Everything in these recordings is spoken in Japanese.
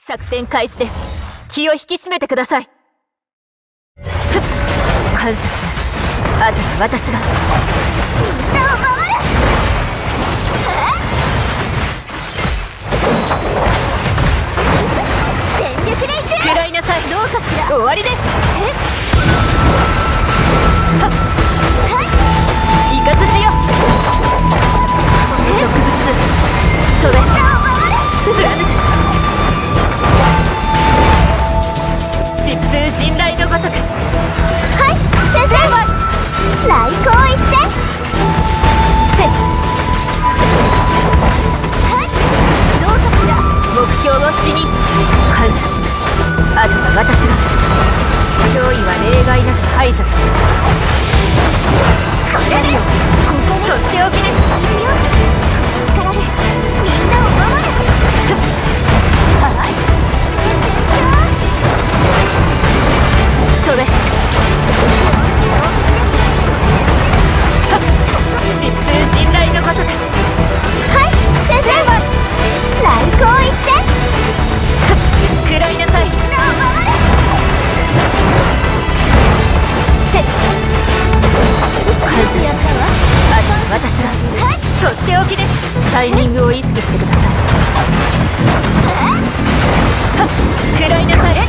作戦開始です。気を引き締めてください。感謝します。あとは私が。みんなを守る。全力でいく。食らいなさい。どうかしら。終わりです。イカズチよ。植物それ貫く。疾風陣雷のごとく。はい先生。来航一戦。どうかしら。目標を死に感謝します。あとは私が。脅威は例外なく排除します。これでここにとっておきです。力でみんなを守る。はい。それ疾風陣雷のごとく。はい先生。来航一戦。食らいなさい。感謝します。あとは私が。とっておきです。タイミングを意識してください。食らいなさい。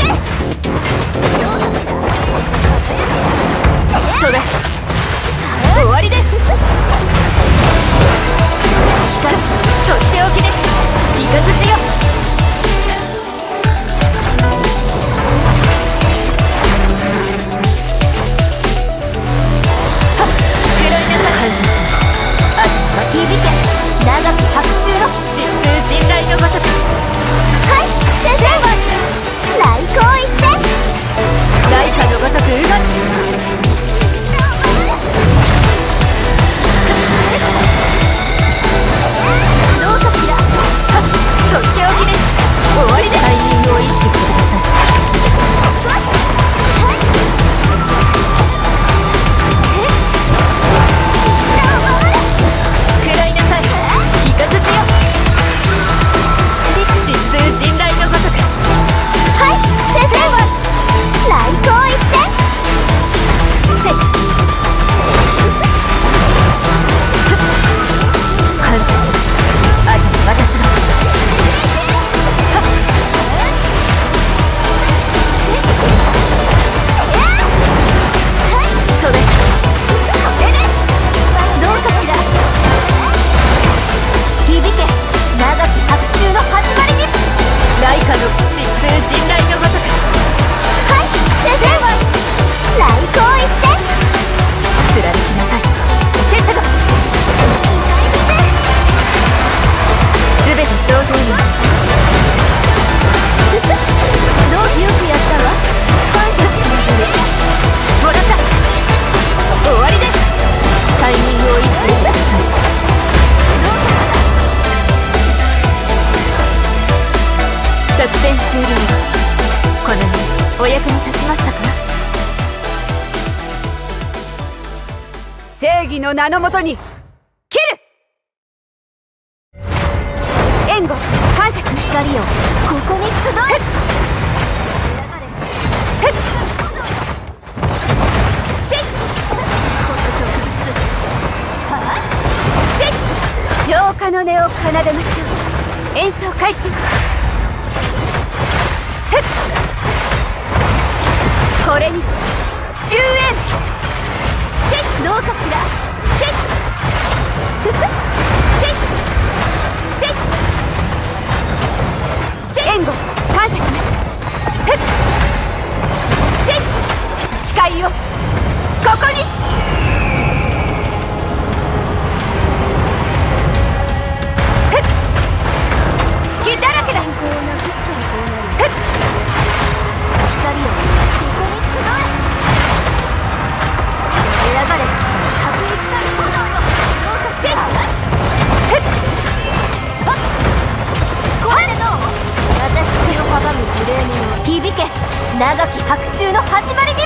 それ終わりです。とっておきです。イカズチよ。食らいなさい。感謝します。あとは響け長き白昼の疾風陣雷のごとく。はい先生。来航一戦。ライカのごとく動く。どうかしら。とっておきです。終わりです。タイミングを意識してください。食らいなさい。イカズチよ。疾風陣雷のごとく。はい先生。来航一戦。感謝します。あとは私が。それどうかしら。響け長き白昼の始まりに。ライカの疾風陣雷のごとく。はい先生。来航一戦。貫きなさい。拙者が全て同等に。どうよくやったわ。感謝してくれる。もらった。終わりです。タイミングを意識してください。作戦終了。この目お役に立ちましたか。正義の名のもとに切る。援護感謝します。光よここに集え。浄化の音を奏でましょう。演奏開始。これに終焉。どうかしら。援護感謝します。視界をここに。隙だらけだ。光をここに集え。選ばれ確実なる炎よ。これでどう。私を阻む無礼者。響け長き白昼の始まりに。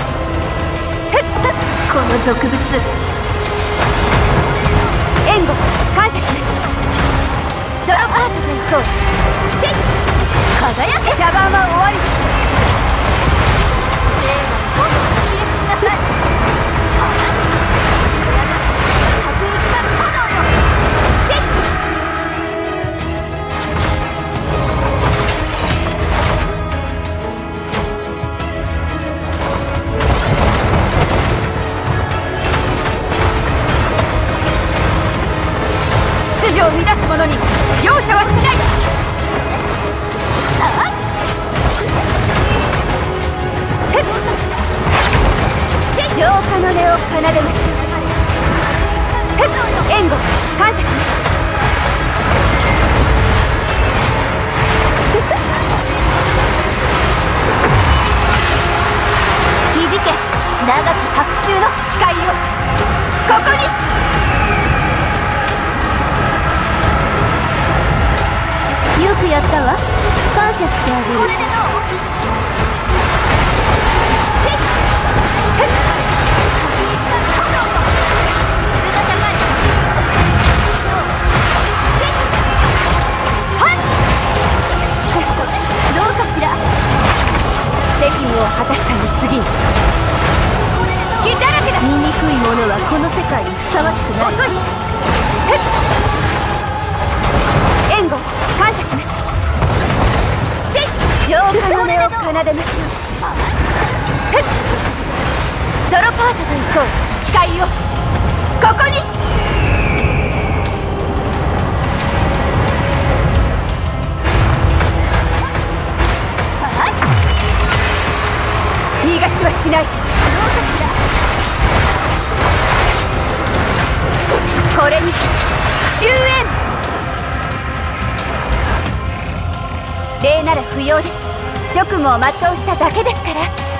この俗物援護感謝します。ソロパートと行こう。 輝け。茶番は終わりです。霊は今度は消えしなさい。確実な炎よ。秩序を乱す者に容赦はしない。浄化の音を奏でましょう。援護感謝します。響け長き白昼の誓いをここに。よくやったわ。感謝してあげる。これでどう？どうかしら。責務を果たしたに過ぎん。隙だらけだ。醜いものはこの世界にふさわしくない。遅い。援護感謝します。浄化の音を奏でましょう。ソロパートと行こう。誓いをここに。逃がしはしない。どうかしら。これに終焉。礼なら不要です。職務を全うしただけですから。